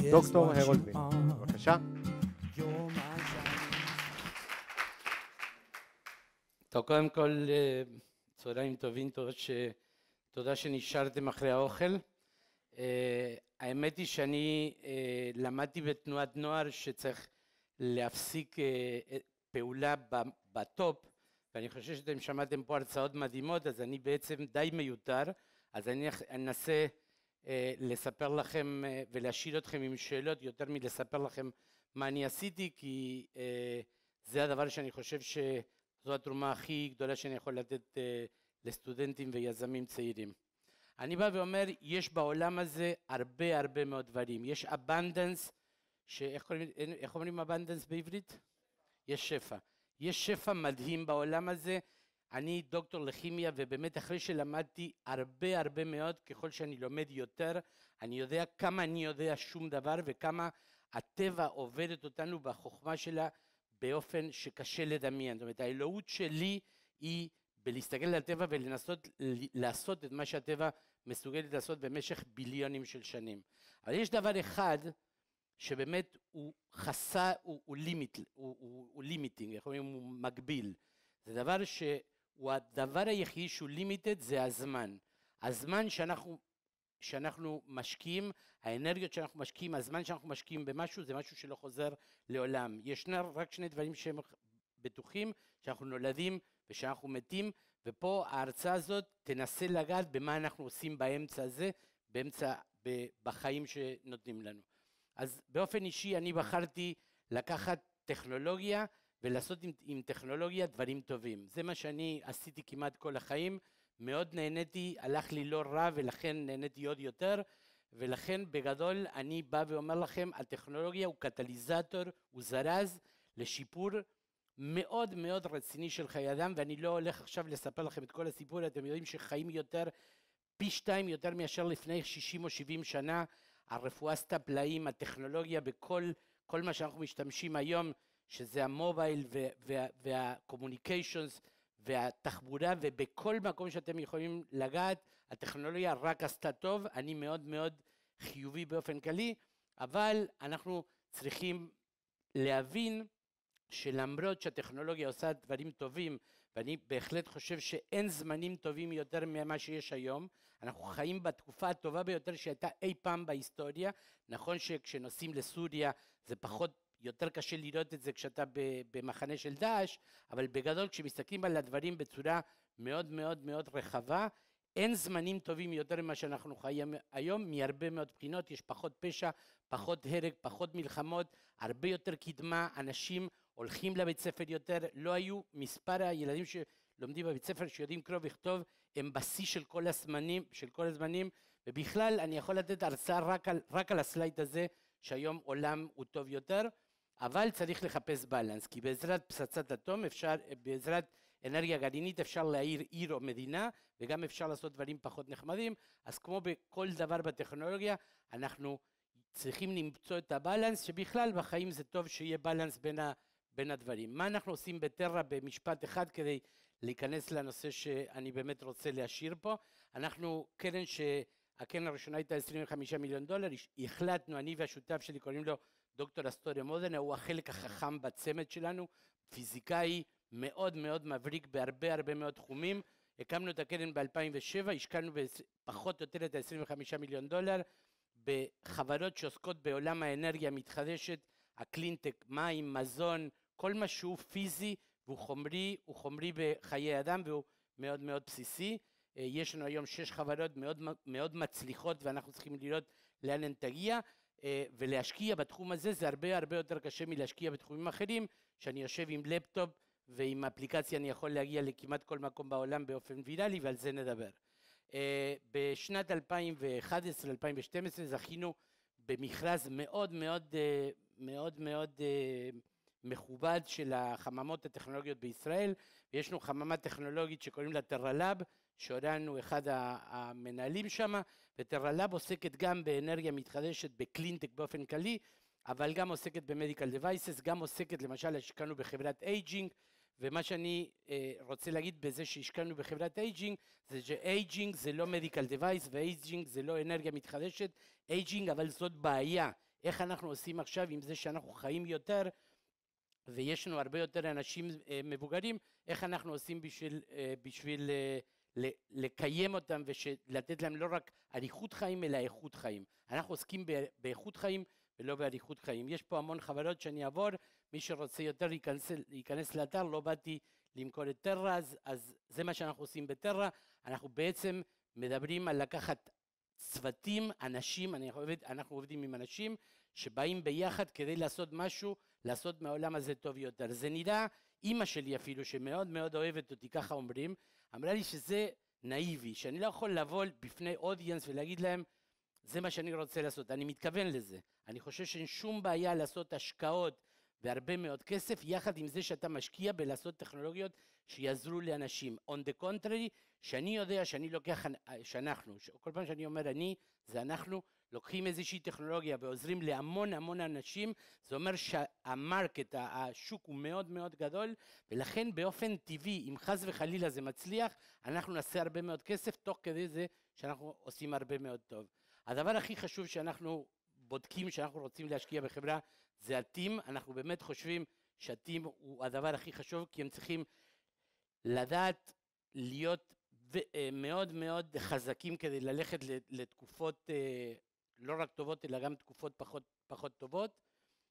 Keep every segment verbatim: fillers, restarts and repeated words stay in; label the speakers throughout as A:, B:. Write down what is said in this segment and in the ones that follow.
A: דוקטור הרולד וין. בבקשה.
B: טוב, קודם כל, צהריים טובים, תודה שנשארתם אחרי האוכל. האמת היא שאני למדתי בתנועת נוער שצריך להפסיק פעולה בטופ, ואני חושב שאתם שמעתם פה הרצאות מדהימות, אז אני בעצם די מיותר, אז אני אנסה לספר לכם ולהשאיר אתכם עם שאלות יותר מלספר לכם מה אני עשיתי, כי זה הדבר שאני חושב שזו התרומה הכי גדולה שאני יכול לתת לסטודנטים ויזמים צעירים. אני בא ואומר, יש בעולם הזה הרבה הרבה מאוד דברים. יש abundance, שאיך איך אומרים abundance בעברית? יש שפע. יש שפע מדהים בעולם הזה. אני דוקטור לכימיה, ובאמת אחרי שלמדתי הרבה הרבה מאוד, ככל שאני לומד יותר, אני יודע כמה אני יודע שום דבר, וכמה הטבע עובדת אותנו בחוכמה שלה באופן שקשה לדמיין. זאת אומרת, האלוהות שלי היא בלהסתכל על הטבע ולנסות לעשות את מה שהטבע מסוגלת לעשות במשך ביליונים של שנים. אבל יש דבר אחד שבאמת הוא חסה, הוא, הוא לימיט, הוא, הוא, הוא לימיטינג, איך אומרים, הוא מגביל. זה דבר שהוא הדבר היחיד שהוא לימיטד, זה הזמן. הזמן שאנחנו, שאנחנו משקיעים, האנרגיות שאנחנו משקיעים, הזמן שאנחנו משקיעים במשהו, זה משהו שלא חוזר לעולם. ישנה רק שני דברים שהם בטוחים, שאנחנו נולדים ושאנחנו מתים, ופה ההרצאה הזאת תנסה לגעת במה אנחנו עושים באמצע הזה, באמצע, בחיים שנותנים לנו. אז באופן אישי אני בחרתי לקחת טכנולוגיה ולעשות עם, עם טכנולוגיה דברים טובים. זה מה שאני עשיתי כמעט כל החיים, מאוד נהניתי, הלך לי לא רע ולכן נהניתי עוד יותר, ולכן בגדול אני בא ואומר לכם, הטכנולוגיה הוא קטליזטור, הוא זרז לשיפור מאוד מאוד רציני של חיי אדם, ואני לא הולך עכשיו לספר לכם את כל הסיפור, אתם יודעים שחיים יותר, פי שתיים יותר מאשר לפני שישים או שבעים שנה, הרפואה עשתה פלאים, הטכנולוגיה בכל כל מה שאנחנו משתמשים היום, שזה המובייל והקומוניקיישנס והתחבורה, ובכל מקום שאתם יכולים לגעת, הטכנולוגיה רק עשתה טוב, אני מאוד מאוד חיובי באופן כללי, אבל אנחנו צריכים להבין שלמרות שהטכנולוגיה עושה דברים טובים, ואני בהחלט חושב שאין זמנים טובים יותר ממה שיש היום, אנחנו חיים בתקופה הטובה ביותר שהייתה אי פעם בהיסטוריה. נכון שכשנוסעים לסוריה זה פחות, יותר קשה לראות את זה כשאתה במחנה של דאעש, אבל בגדול כשמסתכלים על הדברים בצורה מאוד מאוד מאוד רחבה, אין זמנים טובים יותר ממה שאנחנו חיים היום, מהרבה מאוד בחינות. יש פחות פשע, פחות הרג, פחות מלחמות, הרבה יותר קדמה, אנשים הולכים לבית ספר יותר, לא היו מספר הילדים שלומדים בבית ספר שיודעים קרוא וכתוב, הם בשיא של כל הזמנים, של כל הזמנים, ובכלל אני יכול לתת הרצאה רק על, רק על הסלייד הזה, שהיום עולם הוא טוב יותר, אבל צריך לחפש בלנס, כי בעזרת פצצת אטום אפשר, בעזרת אנרגיה גרעינית אפשר להעיר עיר או מדינה, וגם אפשר לעשות דברים פחות נחמדים, אז כמו בכל דבר בטכנולוגיה, אנחנו צריכים למצוא את הבלנס, שבכלל בחיים זה טוב שיהיה בלנס בין, ה, בין הדברים. מה אנחנו עושים בטרה במשפט אחד כדי להיכנס לנושא שאני באמת רוצה להשאיר פה? אנחנו קרן שהקרן הראשונה הייתה עשרים וחמישה מיליון דולר, החלטנו, אני והשותף שלי קוראים לו דוקטור אסטוריו מודנה, הוא החלק החכם בצמד שלנו, פיזיקאי מאוד מאוד מבריק בהרבה הרבה מאוד תחומים. הקמנו את הקרן ב-אלפיים ושבע, השקענו פחות או יותר את ה-עשרים וחמישה מיליון דולר בחברות שעוסקות בעולם האנרגיה המתחדשת, הקלינטק, מים, מזון, כל מה שהוא פיזי והוא חומרי, הוא חומרי בחיי אדם והוא מאוד מאוד בסיסי. יש לנו היום שש חברות מאוד מאוד מצליחות ואנחנו צריכים לראות לאן הן תגיע, ולהשקיע בתחום הזה זה הרבה הרבה יותר קשה מלהשקיע בתחומים אחרים, שאני יושב עם לפטופ ועם אפליקציה אני יכול להגיע לכמעט כל מקום בעולם באופן ויראלי, ועל זה נדבר. בשנת אלפיים ואחת עשרה אלפיים ושתים עשרה זכינו במכרז מאוד מאוד מאוד מאוד מכובד של החממות הטכנולוגיות בישראל, ויש לנו חממה טכנולוגית שקוראים לה טרלאב, שאורן הוא אחד המנהלים שם, וטרלאב עוסקת גם באנרגיה מתחדשת בקלינטק באופן כללי, אבל גם עוסקת במדיקל דווייסס, גם עוסקת למשל השקענו בחברת אייג'ינג, ומה שאני אה, רוצה להגיד בזה שהשקענו בחברת אייג'ינג, זה שאייג'ינג זה לא מדיקל דווייס, ואייג'ינג זה לא אנרגיה מתחדשת, אייג'ינג אבל זאת בעיה, איך אנחנו עושים עכשיו עם זה שאנחנו חיים יותר, ויש לנו הרבה יותר אנשים מבוגרים, איך אנחנו עושים בשביל, בשביל לקיים אותם ולתת להם לא רק אריכות חיים, אלא איכות חיים. אנחנו עוסקים באיכות חיים ולא באריכות חיים. יש פה המון חברות שאני אעבור, מי שרוצה יותר להיכנס, להיכנס לאתר, לא באתי למכור את טרה, אז, אז זה מה שאנחנו עושים בטרה. אנחנו בעצם מדברים על לקחת צוותים, אנשים, אנחנו, עובד, אנחנו עובדים עם אנשים שבאים ביחד כדי לעשות משהו, לעשות מהעולם הזה טוב יותר. זה נראה, אמא שלי אפילו, שמאוד מאוד אוהבת אותי, ככה אומרים, אמרה לי שזה נאיבי, שאני לא יכול לבוא בפני אודיאנס ולהגיד להם, זה מה שאני רוצה לעשות, אני מתכוון לזה. אני חושב שאין שום בעיה לעשות השקעות והרבה מאוד כסף, יחד עם זה שאתה משקיע בלעשות טכנולוגיות שיעזרו לאנשים. On the contrary, שאני יודע שאני לוקח, שאנחנו, כל פעם שאני אומר אני, זה אנחנו, לוקחים איזושהי טכנולוגיה ועוזרים להמון המון אנשים, זה אומר שהמרקט, השוק הוא מאוד מאוד גדול, ולכן באופן טבעי, אם חס וחלילה זה מצליח, אנחנו נעשה הרבה מאוד כסף, תוך כדי זה שאנחנו עושים הרבה מאוד טוב. הדבר הכי חשוב שאנחנו בודקים, שאנחנו רוצים להשקיע בחברה, זה הטים. אנחנו באמת חושבים שהטים הוא הדבר הכי חשוב, כי הם צריכים לדעת להיות מאוד מאוד חזקים כדי ללכת לתקופות לא רק טובות, אלא גם תקופות פחות, פחות טובות.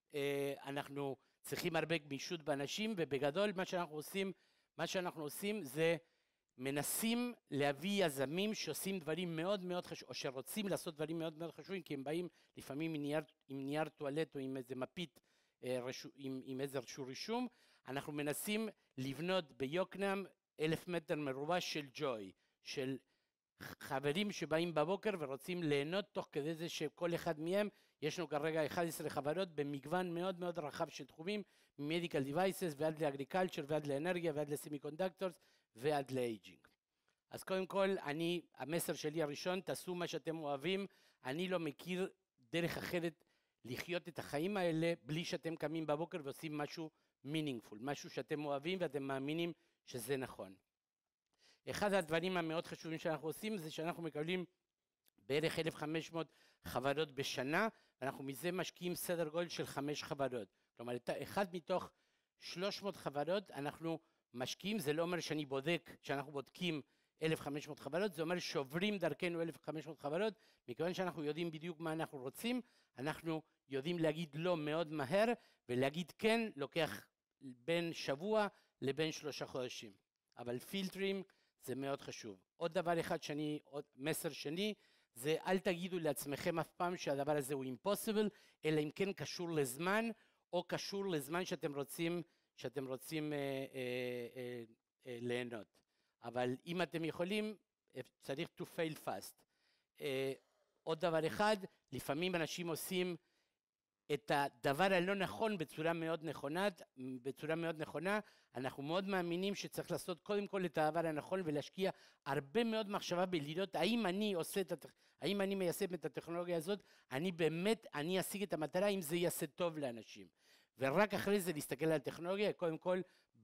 B: אנחנו צריכים הרבה גמישות באנשים, ובגדול מה שאנחנו עושים, מה שאנחנו עושים זה מנסים להביא יזמים שעושים דברים מאוד מאוד חשובים, או שרוצים לעשות דברים מאוד מאוד חשובים, כי הם באים לפעמים עם נייר, עם נייר טואלט או עם איזה מפית, עם, עם איזשהו רישום. אנחנו מנסים לבנות ביוקנעם אלף מטר מרובע של ג'וי, של חברים שבאים בבוקר ורוצים ליהנות, תוך כדי זה שכל אחד מהם, יש לנו כרגע אחת עשרה חברות במגוון מאוד מאוד רחב של תחומים, מ-Medical Devices ועד ל-Agriculture ועד לאנרגיה ועד ל-Semiconductors ועד ל-Aging. אז קודם כל, אני, המסר שלי הראשון, תעשו מה שאתם אוהבים, אני לא מכיר דרך אחרת לחיות את החיים האלה, בלי שאתם קמים בבוקר ועושים משהו meaningful, משהו שאתם אוהבים ואתם מאמינים שזה נכון. אחד הדברים המאוד חשובים שאנחנו עושים זה שאנחנו מקבלים בערך אלף וחמש מאות חברות בשנה, ואנחנו מזה משקיעים סדר גודל של חמש חברות. כלומר, אחד מתוך שלוש מאות חברות אנחנו משקיעים, זה לא אומר שאני בודק, שאנחנו בודקים אלף וחמש מאות חברות, זה אומר שעוברים דרכנו אלף וחמש מאות חברות, מכיוון שאנחנו יודעים בדיוק מה אנחנו רוצים, אנחנו יודעים להגיד לא מאוד מהר, ולהגיד כן לוקח בין שבוע לבין שלושה חודשים. אבל פילטרים זה מאוד חשוב. עוד דבר אחד שאני, עוד מסר שני, זה אל תגידו לעצמכם אף פעם שהדבר הזה הוא impossible, אלא אם כן קשור לזמן, או קשור לזמן שאתם רוצים, שאתם רוצים אה, אה, אה, אה, ליהנות. אבל אם אתם יכולים, צריך to fail fast. אה, עוד דבר אחד, לפעמים אנשים עושים את הדבר הלא נכון בצורה מאוד נכונה, בצורה מאוד נכונה, אנחנו מאוד מאמינים שצריך לעשות קודם כל את הדבר הנכון ולהשקיע הרבה מאוד מחשבה בלראות האם אני עושה את, האם אני מיישם את הטכנולוגיה הזאת, אני באמת, אני אשיג את המטרה, אם זה יעשה טוב לאנשים. ורק אחרי זה להסתכל על הטכנולוגיה, קודם כל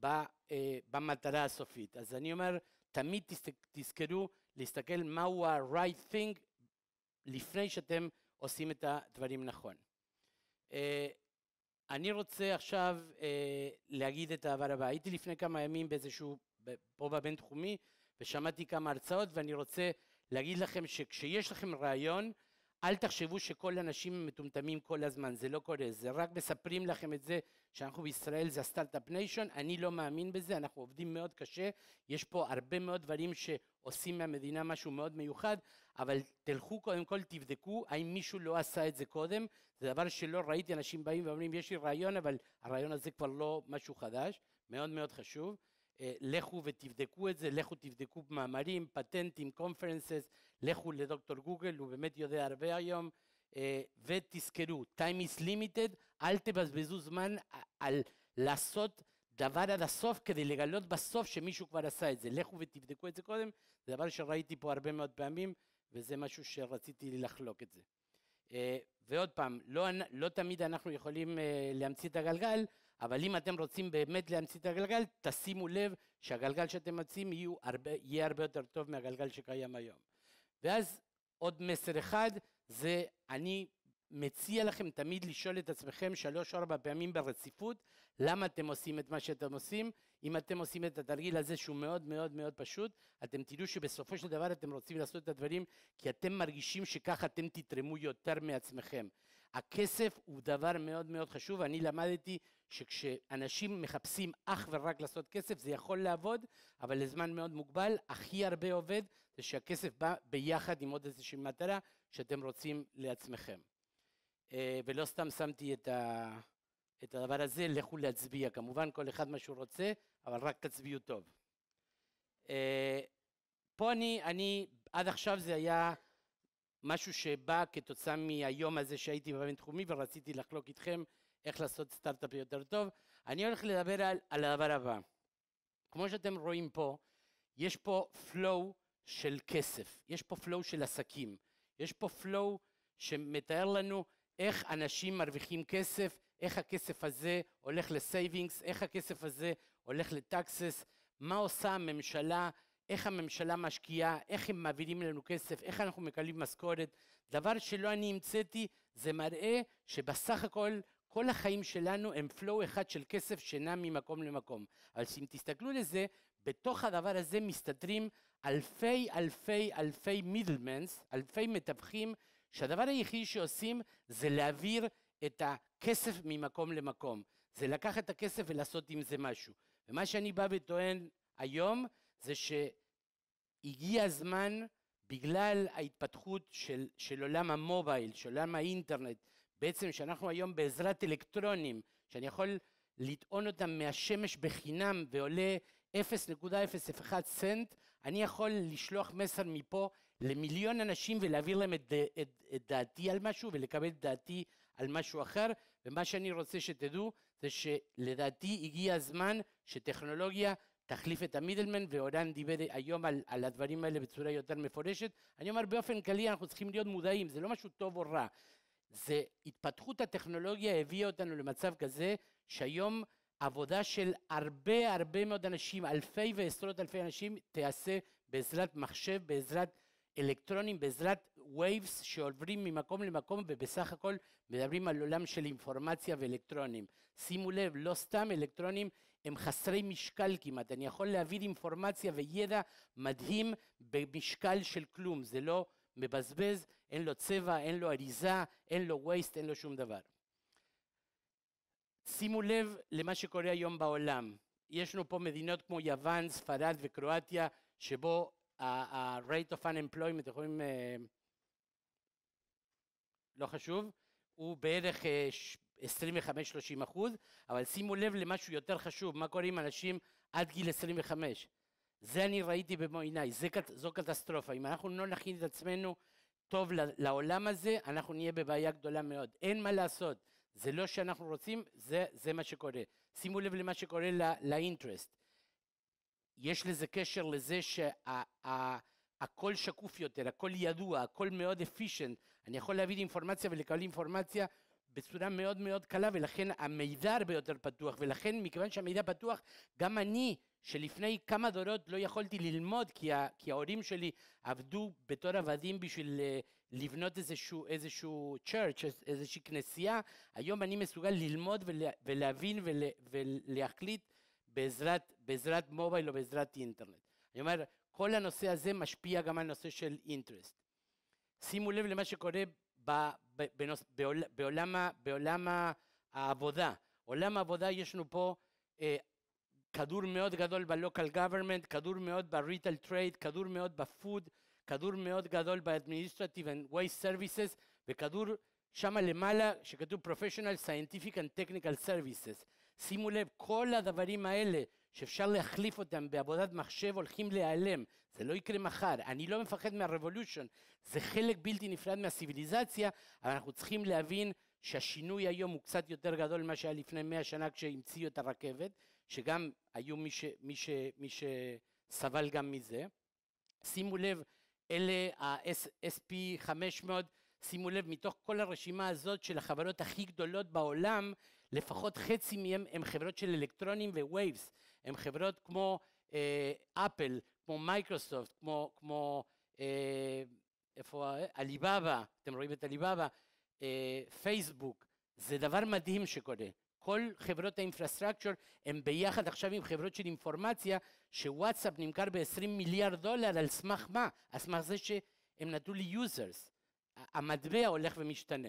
B: במטרה הסופית. אז אני אומר, תמיד תזכרו להסתכל מהו ה-right thing לפני שאתם עושים את הדברים נכון. Uh, אני רוצה עכשיו uh, להגיד את הדבר הבא. הייתי לפני כמה ימים באיזשהו, פה בבינתחומי, ושמעתי כמה הרצאות, ואני רוצה להגיד לכם שכשיש לכם רעיון, אל תחשבו שכל האנשים מטומטמים כל הזמן, זה לא קורה, זה רק מספרים לכם את זה, שאנחנו בישראל זה הסטארט-אפ ניישן, אני לא מאמין בזה, אנחנו עובדים מאוד קשה, יש פה הרבה מאוד דברים שעושים מהמדינה משהו מאוד מיוחד, אבל תלכו קודם כל תבדקו, האם מישהו לא עשה את זה קודם, זה דבר שלא ראיתי, אנשים באים ואומרים יש לי רעיון, אבל הרעיון הזה כבר לא משהו חדש, מאוד מאוד חשוב, לכו ותבדקו את זה, לכו תבדקו במאמרים, פטנטים, קונפרנסס, לכו לדוקטור גוגל, הוא באמת יודע הרבה היום, ותזכרו, time is limited, אל תבזבזו זמן על לעשות דבר עד הסוף, כדי לגלות בסוף שמישהו כבר עשה את זה, לכו ותבדקו את זה קודם, זה דבר שראיתי פה הרבה מאוד פעמים, וזה משהו שרציתי לחלוק את זה. ועוד פעם, לא, לא תמיד אנחנו יכולים להמציא את הגלגל, אבל אם אתם רוצים באמת להמציא את הגלגל, תשימו לב שהגלגל שאתם ממציאים יהיה הרבה, יהיה הרבה יותר טוב מהגלגל שקיים היום. ואז עוד מסר אחד, זה אני מציע לכם תמיד לשאול את עצמכם שלוש ארבע פעמים ברציפות, למה אתם עושים את מה שאתם עושים. אם אתם עושים את התרגיל הזה שהוא מאוד מאוד מאוד פשוט, אתם תראו שבסופו של דבר אתם רוצים לעשות את הדברים, כי אתם מרגישים שככה אתם תתרמו יותר מעצמכם. הכסף הוא דבר מאוד מאוד חשוב, אני למדתי שכשאנשים מחפשים אך ורק לעשות כסף, זה יכול לעבוד, אבל לזמן מאוד מוגבל. הכי הרבה עובד זה שהכסף בא ביחד עם עוד איזושהי מטרה שאתם רוצים לעצמכם. ולא סתם שמתי את, ה, את הדבר הזה, לכו להצביע. כמובן כל אחד מה שהוא רוצה, אבל רק תצביעו טוב. פה אני, אני, עד עכשיו זה היה משהו שבא כתוצאה מהיום הזה שהייתי בבינתחומי, ורציתי לחלוק איתכם איך לעשות סטארט-אפ יותר טוב. אני הולך לדבר על, על הדבר הבא. כמו שאתם רואים פה, יש פה flow של כסף, יש פה flow של עסקים, יש פה flow שמתאר לנו איך אנשים מרוויחים כסף, איך הכסף הזה הולך לסייבינגס, איך הכסף הזה הולך לטקסס, מה עושה הממשלה, איך הממשלה משקיעה, איך הם מעבירים לנו כסף, איך אנחנו מקבלים משכורת. דבר שלא אני המצאתי, זה מראה שבסך הכל כל החיים שלנו הם flow אחד של כסף שנע ממקום למקום. אבל אם תסתכלו לזה, בתוך הדבר הזה מסתתרים אלפי אלפי אלפי מידלמנס, אלפי מתווכים, שהדבר היחיד שעושים זה להעביר את הכסף ממקום למקום. זה לקחת את הכסף ולעשות עם זה משהו. ומה שאני בא וטוען היום זה שהגיע הזמן, בגלל ההתפתחות של, של עולם המובייל, של עולם האינטרנט, בעצם שאנחנו היום בעזרת אלקטרונים, שאני יכול לטעון אותם מהשמש בחינם ועולה אפס נקודה אפס אחת סנט, אני יכול לשלוח מסר מפה למיליון אנשים ולהעביר להם את, את, את דעתי על משהו ולקבל את דעתי על משהו אחר. ומה שאני רוצה שתדעו זה שלדעתי הגיע הזמן שטכנולוגיה תחליף את המידלמן, ואורן דיבר היום על, על הדברים האלה בצורה יותר מפורשת. אני אומר באופן כללי אנחנו צריכים להיות מודעים, זה לא משהו טוב או רע. זה התפתחות הטכנולוגיה הביאה אותנו למצב כזה שהיום עבודה של הרבה הרבה מאוד אנשים, אלפי ועשרות אלפי אנשים, תעשה בעזרת מחשב, בעזרת אלקטרונים, בעזרת וייבס שעוברים ממקום למקום, ובסך הכל מדברים על עולם של אינפורמציה ואלקטרונים. שימו לב, לא סתם אלקטרונים הם חסרי משקל כמעט, אני יכול להעביר אינפורמציה וידע מדהים במשקל של כלום, זה לא מבזבז, אין לו צבע, אין לו אריזה, אין לו וייסט, אין לו שום דבר. שימו לב למה שקורה היום בעולם. יש לנו פה מדינות כמו יוון, ספרד וקרואטיה, שבו ה-rate of unemployment, אתם יכולים, לא חשוב, הוא בערך עשרים וחמש שלושים אחוז, אבל שימו לב למשהו יותר חשוב, מה קורה עם אנשים עד גיל עשרים וחמש. זה אני ראיתי במו עיניי, זו קטסטרופה. אם אנחנו לא נכין את עצמנו טוב לעולם הזה, אנחנו נהיה בבעיה גדולה מאוד. אין מה לעשות, זה לא שאנחנו רוצים, זה, זה מה שקורה. שימו לב למה שקורה לאינטרסט. יש לזה קשר לזה שהכל שקוף יותר, הכל ידוע, הכל מאוד אפישנט. אני יכול להביא אינפורמציה ולקבל אינפורמציה בצורה מאוד מאוד קלה, ולכן המידע הרבה יותר פתוח, ולכן מכיוון שהמידע פתוח, גם אני, שלפני כמה דורות לא יכולתי ללמוד, כי, ה, כי ההורים שלי עבדו בתור עבדים בשביל לבנות איזשהו, איזשהו church, איזושהי כנסייה, היום אני מסוגל ללמוד ולה, ולהבין ול, ולהחליט בעזרת, בעזרת מובייל או בעזרת אינטרנט. אני אומר, כל הנושא הזה משפיע גם על נושא של אינטרסט. שימו לב למה שקורה ב, ב, בנוס, בעול, בעולם, בעולם העבודה. עולם העבודה יש לנו פה אה, כדור מאוד גדול ב-local government, כדור מאוד ב-retail trade, כדור מאוד ב-food, כדור מאוד גדול ב-administrative and waste services, וכדור שמה למעלה שכתוב professional, scientific and technical services. שימו לב, כל הדברים האלה שאפשר להחליף אותם בעבודת מחשב הולכים להיעלם. זה לא יקרה מחר. אני לא מפחד מהרבולושן, זה חלק בלתי נפרד מהסיביליזציה, אבל אנחנו צריכים להבין שהשינוי היום הוא קצת יותר גדול ממה שהיה לפני מאה שנה כשהמציאו את הרכבת, שגם היו מי, ש, מי, ש, מי שסבל גם מזה. שימו לב, אלה ה-אס פי חמש מאות, שימו לב, מתוך כל הרשימה הזאת של החברות הכי גדולות בעולם, לפחות חצי מהם הם חברות של אלקטרונים ווייבס, הם חברות כמו אפל, כמו מייקרוסופט, כמו, כמו אה, איפה, עליבאבא, אתם רואים את עליבאבא, פייסבוק, זה דבר מדהים שקורה. כל חברות האינפרסטרקצ'ר הם ביחד עכשיו עם חברות של אינפורמציה, שוואטסאפ נמכר ב-עשרים מיליארד דולר, על סמך מה? על סמך זה שהם נתנו לי יוזרס. המטבע הולך ומשתנה.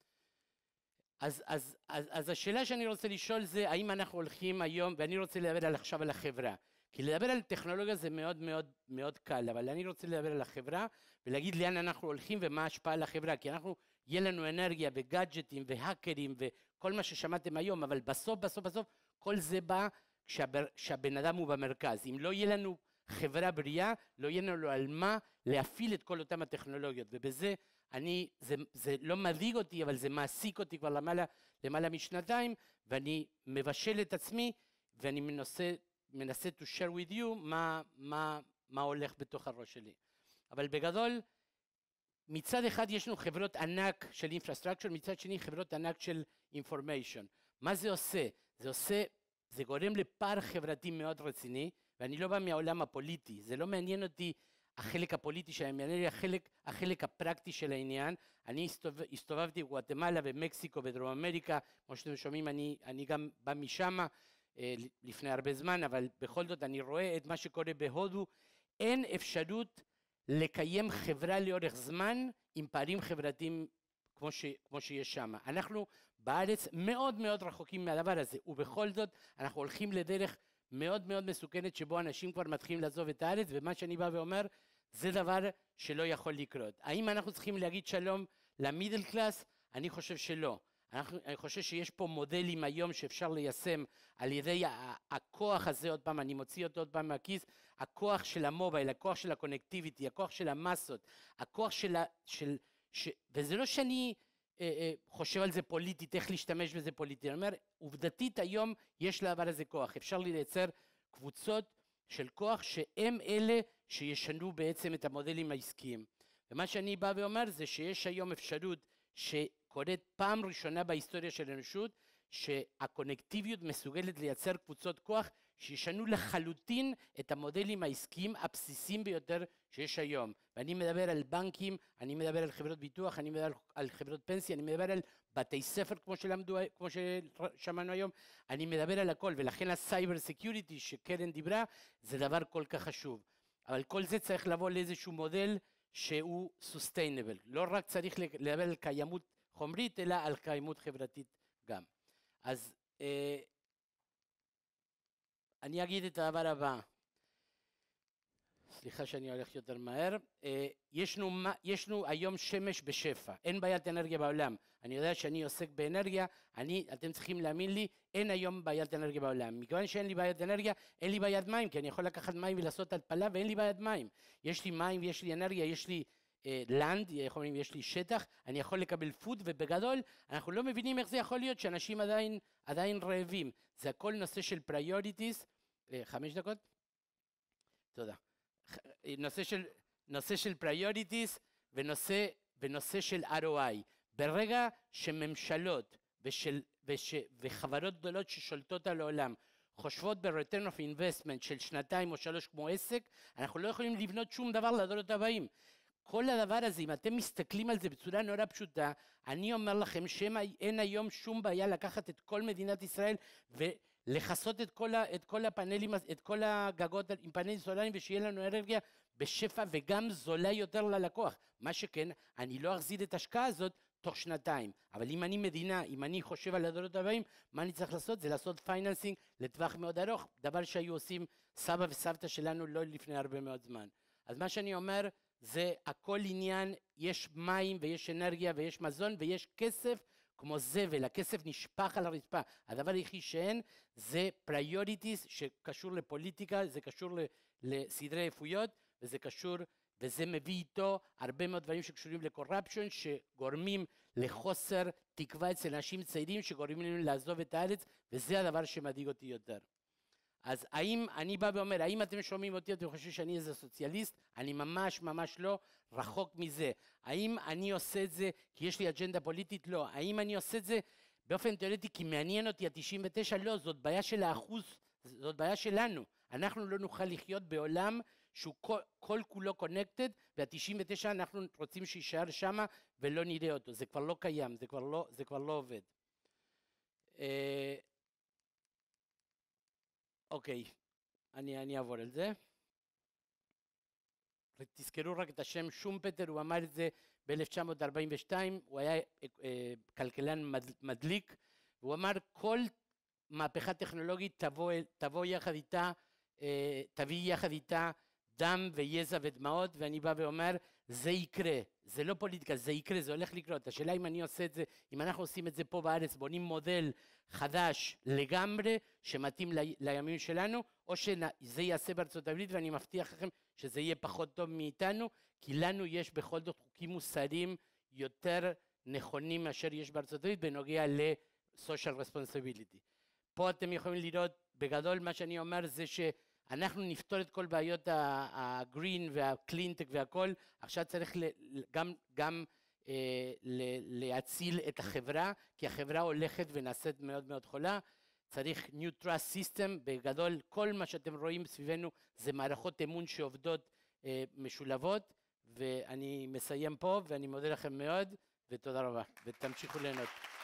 B: אז, אז, אז, אז השאלה שאני רוצה לשאול זה, האם אנחנו הולכים היום, ואני רוצה לדבר על עכשיו על החברה. כי לדבר על טכנולוגיה זה מאוד מאוד מאוד קל, אבל אני רוצה לדבר על החברה, ולהגיד לאן אנחנו הולכים ומה ההשפעה על החברה, כי אנחנו, יהיה לנו אנרגיה וגאדג'טים והאקרים וכל מה ששמעתם היום, אבל בסוף, בסוף, בסוף, כל זה בא כשהבר, כשהבן אדם הוא במרכז. אם לא יהיה לנו חברה בריאה, לא יהיה לנו על מה להפעיל את כל אותם הטכנולוגיות, ובזה אני, זה, זה לא מדאיג אותי, אבל זה מעסיק אותי כבר למעלה, למעלה משנתיים, ואני מבשל את עצמי, ואני מנסה, מנסה to share with you מה, מה, מה הולך בתוך הראש שלי. אבל בגדול, מצד אחד יש לנו חברות ענק של infrastructure, מצד שני חברות ענק של information. מה זה עושה? זה עושה, זה גורם לפער חברתי מאוד רציני, ואני לא בא מהעולם הפוליטי, זה לא מעניין אותי החלק הפוליטי שלהם, מעניין לי החלק, החלק הפרקטי של העניין. אני הסתובב, הסתובבתי בגואטמלה ומקסיקו ודרום אמריקה, כמו שאתם שומעים, אני, אני גם בא משם אה, לפני הרבה זמן, אבל בכל זאת אני רואה את מה שקורה בהודו. אין אפשרות לקיים חברה לאורך זמן עם פערים חברתיים כמו, ש, כמו שיש שם. אנחנו בארץ מאוד מאוד רחוקים מהדבר הזה, ובכל זאת אנחנו הולכים לדרך מאוד מאוד מסוכנת שבו אנשים כבר מתחילים לעזוב את הארץ, ומה שאני בא ואומר, זה דבר שלא יכול לקרות. האם אנחנו צריכים להגיד שלום למידל קלאס? אני חושב שלא. אנחנו, אני חושב שיש פה מודלים היום שאפשר ליישם על ידי הכוח הזה, עוד פעם, אני מוציא אותו עוד פעם מהכיס, הכוח של המובייל, הכוח של הקונקטיביטי, הכוח של המסות, הכוח של ה... של, ש, וזה לא שאני אה, אה, חושב על זה פוליטית, איך להשתמש בזה פוליטית. אני אומר, עובדתית היום יש לדבר הזה כוח. אפשר לייצר קבוצות של כוח שהם אלה שישנו בעצם את המודלים העסקיים. ומה שאני בא ואומר זה שיש היום אפשרות שקורית פעם ראשונה בהיסטוריה של האנושות, שהקונקטיביות מסוגלת לייצר קבוצות כוח שישנו לחלוטין את המודלים העסקיים הבסיסיים ביותר שיש היום. ואני מדבר על בנקים, אני מדבר על חברות ביטוח, אני מדבר על חברות פנסיה, אני מדבר על בתי ספר כמו שלמדו, כמו ששמענו היום, אני מדבר על הכל, ולכן הסייבר סקיוריטי שקרן דיברה, זה דבר כל כך חשוב. אבל כל זה צריך לבוא לאיזשהו מודל שהוא sustainable. לא רק צריך לדבר על קיימות חומרית, אלא על קיימות חברתית גם. אז אה, אני אגיד את הדבר הבא. סליחה שאני הולך יותר מהר. אה, ישנו, ישנו היום שמש בשפע. אין בעיית אנרגיה בעולם. אני יודע שאני עוסק באנרגיה, אני, אתם צריכים להאמין לי, אין היום בעיית אנרגיה בעולם. מכיוון שאין לי בעיית אנרגיה, אין לי בעיית מים, כי אני יכול לקחת מים ולעשות התפלה, ואין לי בעיית מים. יש לי מים ויש לי אנרגיה, יש לי לנד, יכולים, יש לי שטח, אני יכול לקבל פוד, ובגדול אנחנו לא מבינים איך זה יכול להיות שאנשים עדיין, עדיין רעבים. זה הכל נושא של priorities. חמש דקות? תודה. נושא של, נושא של priorities ונושא, ונושא של אר או איי. ברגע שממשלות ושל, וש, וחברות גדולות ששולטות על העולם חושבות ב-return of investment של שנתיים או שלוש כמו עסק, אנחנו לא יכולים לבנות שום דבר לדורות הבאים. כל הדבר הזה, אם אתם מסתכלים על זה בצורה נורא פשוטה, אני אומר לכם שאין היום שום בעיה לקחת את כל מדינת ישראל ולחסות את כל, ה, את כל הפאנלים, את כל הגגות עם פאנלים סולריים, ושיהיה לנו אנרגיה בשפע וגם זולה יותר ללקוח. מה שכן, אני לא אחזיר את ההשקעה הזאת תוך שנתיים. אבל אם אני מדינה, אם אני חושב על הדורות הבאים, מה אני צריך לעשות? זה לעשות פייננסינג לטווח מאוד ארוך, דבר שהיו עושים סבא וסבתא שלנו לא לפני הרבה מאוד זמן. אז מה שאני אומר, זה הכל עניין, יש מים ויש אנרגיה ויש מזון ויש כסף כמו זבל, הכסף נשפך על הרצפה. הדבר היחיד שאין זה priorities שקשור לפוליטיקה, זה קשור לסדרי עדיפויות, וזה קשור, וזה מביא איתו הרבה מאוד דברים שקשורים לקורפשן, שגורמים לחוסר תקווה אצל אנשים צעירים, שגורמים לנו לעזוב את הארץ, וזה הדבר שמדאיג אותי יותר. אז האם, אני בא ואומר, האם אתם שומעים אותי, אתם חושבים שאני איזה סוציאליסט? אני ממש ממש לא, רחוק מזה. האם אני עושה את זה כי יש לי אג'נדה פוליטית? לא. האם אני עושה את זה באופן תיאורטי כי מעניין אותי ה-תשעים ותשע? לא, זאת בעיה של האחוז, זאת בעיה שלנו. אנחנו לא נוכל לחיות בעולם שהוא כל, כל כולו קונקטד, וה-תשעים ותשע אנחנו רוצים שישאר שמה ולא נראה אותו, זה כבר לא קיים, זה כבר לא, זה כבר לא עובד. אה, אוקיי, אני, אני אעבור על זה. תזכרו רק את השם שומפטר, הוא אמר את זה ב-אלף תשע מאות ארבעים ושתיים, הוא היה אה, כלכלן מדליק, והוא אמר כל מהפכה טכנולוגית תבוא, תבוא יחד איתה, אה, תביא יחד איתה דם ויזע ודמעות, ואני בא ואומר, זה יקרה, זה לא פוליטיקה, זה יקרה, זה הולך לקרות. השאלה אם אני עושה את זה, אם אנחנו עושים את זה פה בארץ, בונים מודל חדש לגמרי, שמתאים ל, לימים שלנו, או שזה יעשה בארצות הברית, ואני מבטיח לכם שזה יהיה פחות טוב מאיתנו, כי לנו יש בכל זאת חוקים מוסריים יותר נכונים מאשר יש בארצות הברית, בנוגע ל-social responsibility. פה אתם יכולים לראות, בגדול מה שאני אומר זה שאנחנו נפתור את כל בעיות הגרין והקלינטק והכל, עכשיו צריך גם, גם אה, להציל את החברה, כי החברה הולכת ונעשית מאוד מאוד חולה, צריך New Trust System, בגדול כל מה שאתם רואים סביבנו זה מערכות אמון שעובדות אה, משולבות, ואני מסיים פה ואני מודה לכם מאוד ותודה רבה ותמשיכו ליהנות.